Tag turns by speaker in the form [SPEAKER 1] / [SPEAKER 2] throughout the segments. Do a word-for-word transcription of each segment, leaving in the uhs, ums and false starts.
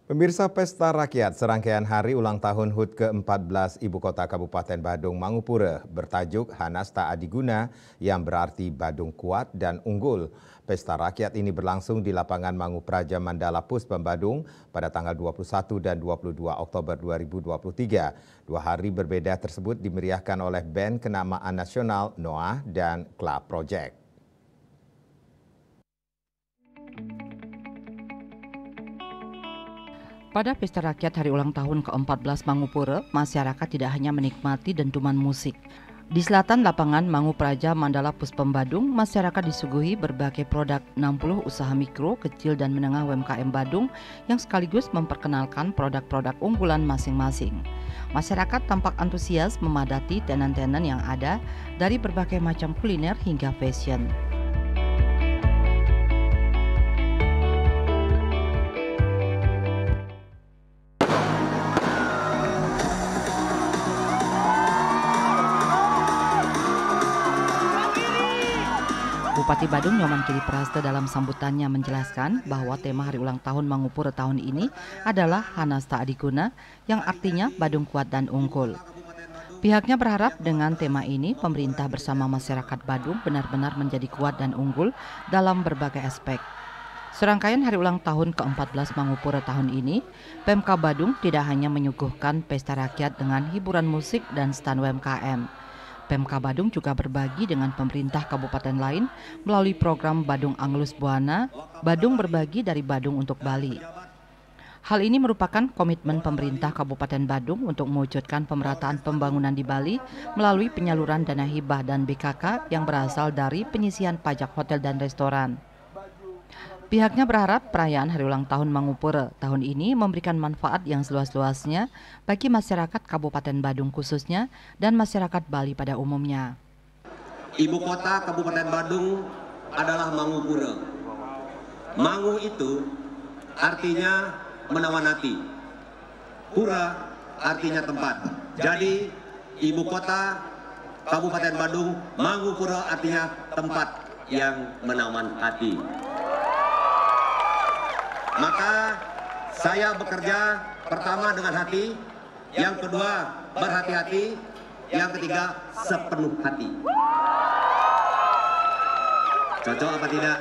[SPEAKER 1] Pemirsa Pesta Rakyat, serangkaian hari ulang tahun H U T ke empat belas Ibu Kota Kabupaten Badung Mangupura bertajuk Hanasta Adiguna yang berarti Badung Kuat dan Unggul. Pesta Rakyat ini berlangsung di lapangan Mangupraja Mandala Puspem Badung pada tanggal dua puluh satu dan dua puluh dua Oktober dua ribu dua puluh tiga. Dua hari berbeda tersebut dimeriahkan oleh band kenamaan nasional Noah dan Club Project.
[SPEAKER 2] Pada Pesta Rakyat Hari Ulang Tahun ke empat belas Mangupura, masyarakat tidak hanya menikmati dentuman musik. Di selatan lapangan Mangupraja Mandala Puspem Badung, masyarakat disuguhi berbagai produk enam puluh usaha mikro, kecil, dan menengah U M K M Badung yang sekaligus memperkenalkan produk-produk unggulan masing-masing. Masyarakat tampak antusias memadati tenan-tenan yang ada dari berbagai macam kuliner hingga fashion. Bupati Badung Nyoman Kiri Praste dalam sambutannya menjelaskan bahwa tema Hari Ulang Tahun Mangupura tahun ini adalah Hanasta Adiguna yang artinya Badung Kuat dan Unggul. Pihaknya berharap dengan tema ini pemerintah bersama masyarakat Badung benar-benar menjadi kuat dan unggul dalam berbagai aspek. Serangkaian Hari Ulang Tahun ke empat belas Mangupura tahun ini, Pemka Badung tidak hanya menyuguhkan pesta rakyat dengan hiburan musik dan stand U M K M. Pemka Badung juga berbagi dengan pemerintah kabupaten lain melalui program Badung Anglus Buana, Badung Berbagi dari Badung untuk Bali. Hal ini merupakan komitmen pemerintah Kabupaten Badung untuk mewujudkan pemerataan pembangunan di Bali melalui penyaluran dana hibah dan B K K yang berasal dari penyisihan pajak hotel dan restoran. Pihaknya berharap perayaan Hari Ulang Tahun Mangupura tahun ini memberikan manfaat yang seluas-luasnya bagi masyarakat Kabupaten Badung khususnya dan masyarakat Bali pada umumnya.
[SPEAKER 3] Ibu kota Kabupaten Badung adalah Mangupura. Mangu itu artinya menawan hati. Pura artinya tempat. Jadi ibu kota Kabupaten Badung, Mangupura artinya tempat yang menawan hati. Maka saya bekerja pertama dengan hati, yang kedua berhati-hati, yang ketiga sepenuh hati. Cocok apa tidak?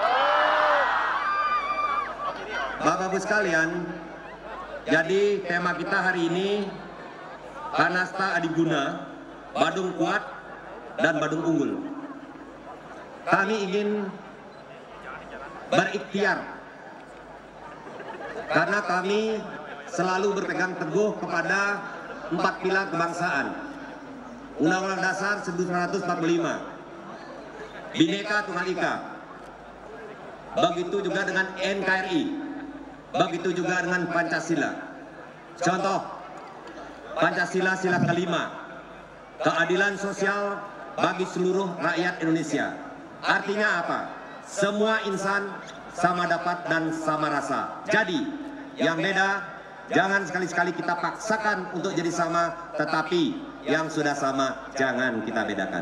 [SPEAKER 3] Bapak-Ibu sekalian, jadi tema kita hari ini Hanasta Adiguna, Badung Kuat dan Badung Unggul. Kami ingin berikhtiar karena kami selalu berpegang teguh kepada empat pilar kebangsaan. Undang-Undang Dasar seribu sembilan ratus empat puluh lima, Bhinneka Tunggal Ika, begitu juga dengan N K R I, begitu juga dengan Pancasila. Contoh, Pancasila sila kelima, keadilan sosial bagi seluruh rakyat Indonesia. Artinya apa? Semua insan sama dapat dan sama rasa. Jadi, yang beda jangan sekali-sekali kita paksakan untuk jadi sama, tetapi yang sudah sama jangan kita bedakan.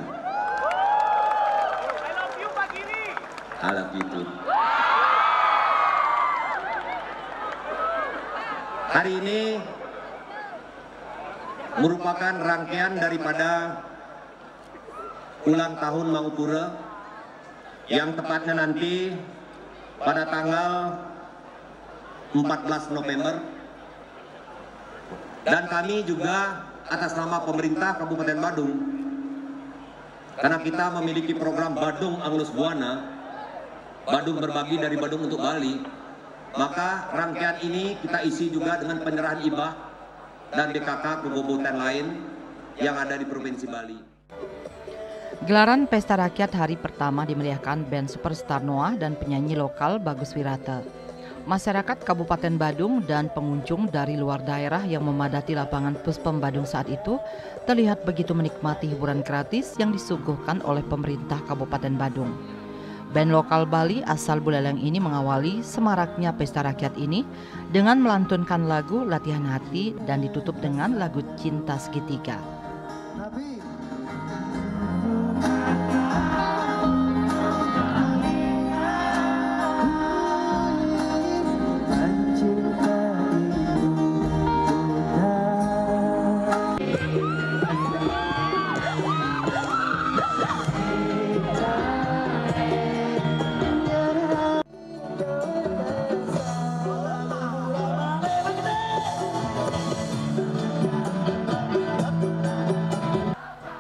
[SPEAKER 3] I love you, Pak Giri. I love you too. Hari ini merupakan rangkaian daripada ulang tahun Mangupura yang tepatnya nanti pada tanggal empat belas November, dan kami juga atas nama pemerintah Kabupaten Badung, karena kita memiliki program Badung Anglus Buana, Badung Berbagi dari Badung untuk Bali, maka rangkaian ini kita isi juga dengan penyerahan hibah dan B K K ke kabupaten lain yang ada di Provinsi Bali.
[SPEAKER 2] Gelaran Pesta Rakyat hari pertama dimeriahkan band Superstar Noah dan penyanyi lokal Bagus Wirata. Masyarakat Kabupaten Badung dan pengunjung dari luar daerah yang memadati lapangan Puspem Badung saat itu terlihat begitu menikmati hiburan gratis yang disuguhkan oleh pemerintah Kabupaten Badung. Band lokal Bali asal Buleleng ini mengawali semaraknya Pesta Rakyat ini dengan melantunkan lagu Latihan Hati dan ditutup dengan lagu Cinta Segitiga.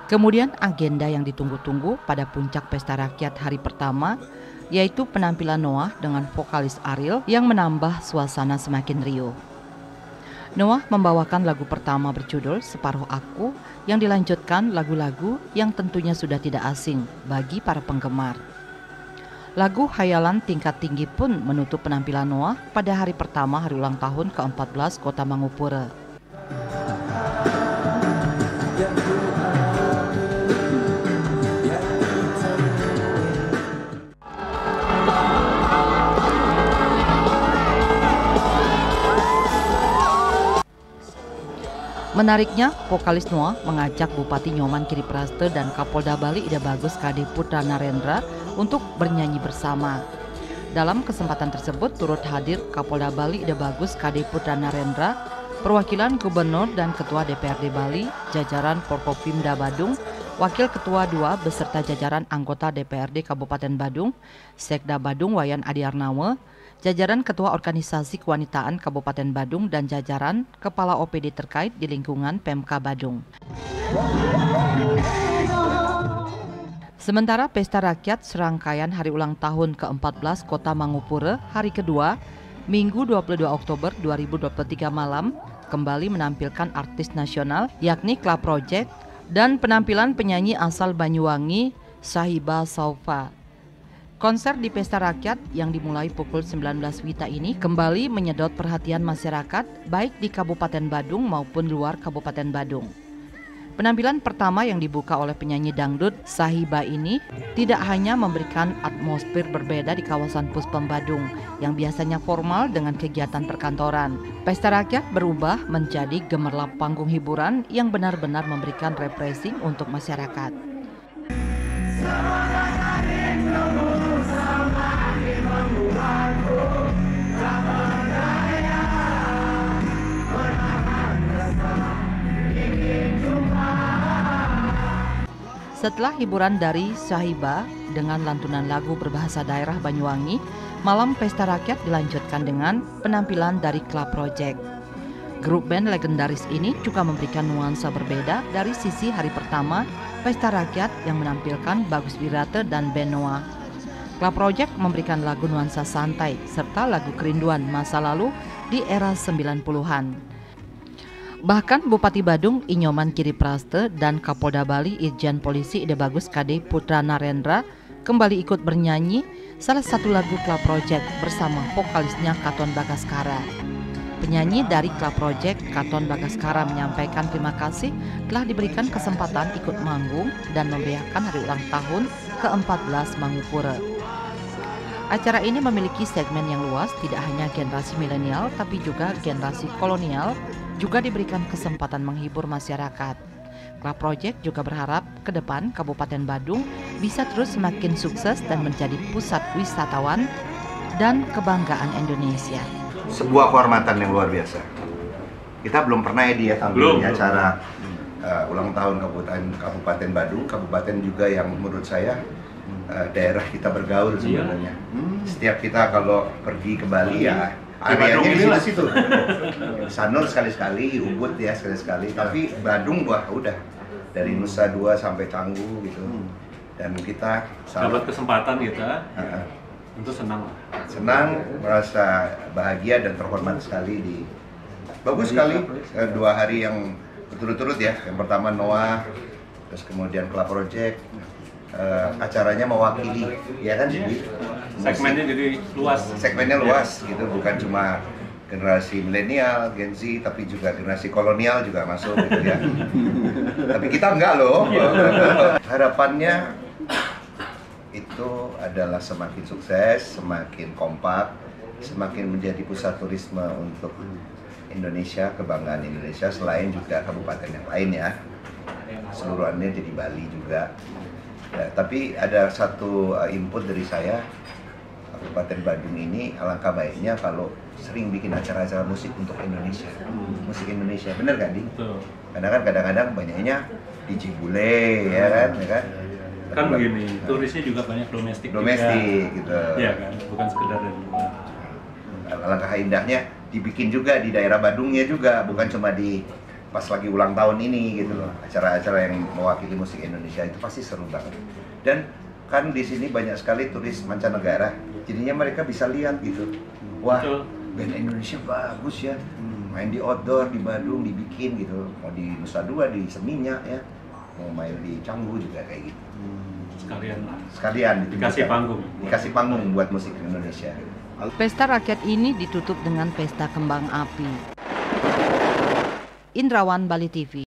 [SPEAKER 2] Kemudian agenda yang ditunggu-tunggu pada puncak pesta rakyat hari pertama yaitu penampilan Noah dengan vokalis Ariel yang menambah suasana semakin riuh. Noah membawakan lagu pertama berjudul Separuh Aku yang dilanjutkan lagu-lagu yang tentunya sudah tidak asing bagi para penggemar. Lagu Hayalan Tingkat Tinggi pun menutup penampilan Noah pada hari pertama hari ulang tahun ke empat belas Kota Mangupura. Menariknya, vokalis Noah mengajak Bupati Nyoman Kiripraste dan Kapolda Bali Ida Bagus Kade Putra Narendra untuk bernyanyi bersama. Dalam kesempatan tersebut turut hadir Kapolda Bali Ida Bagus Kade Putra Narendra, perwakilan Gubernur dan Ketua D P R D Bali, jajaran Forkopimda Badung, Wakil Ketua dua beserta jajaran anggota D P R D Kabupaten Badung, Sekda Badung Wayan Adi Arnawe, jajaran Ketua Organisasi Kewanitaan Kabupaten Badung dan jajaran Kepala O P D terkait di lingkungan Pemka Badung. Sementara pesta rakyat serangkaian hari ulang tahun ke empat belas Kota Mangupura hari kedua, Minggu dua puluh dua Oktober dua ribu dua puluh tiga malam, kembali menampilkan artis nasional yakni Club Project dan penampilan penyanyi asal Banyuwangi Sahiba Saufa. Konser di Pesta Rakyat yang dimulai pukul sembilan belas Wita ini kembali menyedot perhatian masyarakat baik di Kabupaten Badung maupun luar Kabupaten Badung. Penampilan pertama yang dibuka oleh penyanyi dangdut Sahiba ini tidak hanya memberikan atmosfer berbeda di kawasan Puspem Badung yang biasanya formal dengan kegiatan perkantoran. Pesta Rakyat berubah menjadi gemerlap panggung hiburan yang benar-benar memberikan refreshing untuk masyarakat. Setelah hiburan dari Sahiba dengan lantunan lagu berbahasa daerah Banyuwangi, malam Pesta Rakyat dilanjutkan dengan penampilan dari Club Project. Grup band legendaris ini juga memberikan nuansa berbeda dari sisi hari pertama Pesta Rakyat yang menampilkan Bagus Wirate dan band Noah. Club Project memberikan lagu nuansa santai serta lagu kerinduan masa lalu di era sembilan puluhan. Bahkan Bupati Badung Inyoman Kiripraste dan Kapolda Bali Irjen Polisi Ida Bagus Kade Putra Narendra kembali ikut bernyanyi salah satu lagu Club Project bersama vokalisnya Katon Bagaskara. Penyanyi dari Club Project, Katon Bagaskara, menyampaikan terima kasih telah diberikan kesempatan ikut manggung dan memeriahkan hari ulang tahun ke empat belas Mangupura. Acara ini memiliki segmen yang luas, tidak hanya generasi milenial tapi juga generasi kolonial juga diberikan kesempatan menghibur masyarakat. Club Project juga berharap ke depan Kabupaten Badung bisa terus semakin sukses dan menjadi pusat wisatawan dan kebanggaan Indonesia.
[SPEAKER 4] Sebuah kehormatan yang luar biasa. Kita belum pernah ya dia tampil di acara uh, ulang tahun Kabupaten Kabupaten Badung, kabupaten juga yang menurut saya uh, daerah kita bergaul sebenarnya. Hmm. Setiap kita kalau pergi ke Bali ya areanya di situ-situ. Sanur sekali-sekali, Ubud ya sekali-sekali. Tapi Badung wah udah dari Nusa Dua sampai Canggu gitu. Dan kita
[SPEAKER 5] dapat kesempatan kita.
[SPEAKER 4] Uh,
[SPEAKER 5] Tentu senang.
[SPEAKER 4] Senang, merasa bahagia dan terhormat sekali di bagus sekali eh, dua hari yang berturut-turut ya. Yang pertama Noah, terus kemudian Club Project, eh, acaranya mewakili, ya kan? Jadi,
[SPEAKER 5] segmennya jadi luas.
[SPEAKER 4] Segmennya luas gitu, bukan cuma generasi milenial, Gen Z, tapi juga generasi kolonial juga masuk gitu ya. Tapi kita enggak loh. Harapannya itu adalah semakin sukses, semakin kompak, semakin menjadi pusat turisme untuk Indonesia, kebanggaan Indonesia, selain juga kabupaten yang lain ya. Seluruhannya jadi Bali juga. Ya, tapi ada satu input dari saya, Kabupaten Badung ini alangkah baiknya kalau sering bikin acara-acara musik untuk Indonesia. Musik Indonesia, bener kan, Di?
[SPEAKER 5] Betul.
[SPEAKER 4] Karena kan kadang-kadang banyaknya di Cibule, ya kan? Ya kan?
[SPEAKER 5] Kan begini, turisnya juga banyak domestik
[SPEAKER 4] domestik
[SPEAKER 5] juga.
[SPEAKER 4] gitu.
[SPEAKER 5] Iya kan, bukan sekedar dari luar.
[SPEAKER 4] Alangkah indahnya dibikin juga di daerah Badungnya juga, bukan cuma di pas lagi ulang tahun ini gitu loh, acara-acara yang mewakili musik Indonesia itu pasti seru banget. Dan kan di sini banyak sekali turis mancanegara, jadinya mereka bisa lihat gitu, wah band Indonesia bagus ya, main di outdoor di Badung dibikin gitu, mau di Nusa Dua di Seminyak ya, mau main di Canggu juga kayak gitu.
[SPEAKER 5] Sekalian lah.
[SPEAKER 4] Sekalian
[SPEAKER 5] Dikasih panggung.
[SPEAKER 4] Dikasih panggung buat musik Indonesia.
[SPEAKER 2] Pesta rakyat ini ditutup dengan pesta kembang api. Indrawan, Bali T V.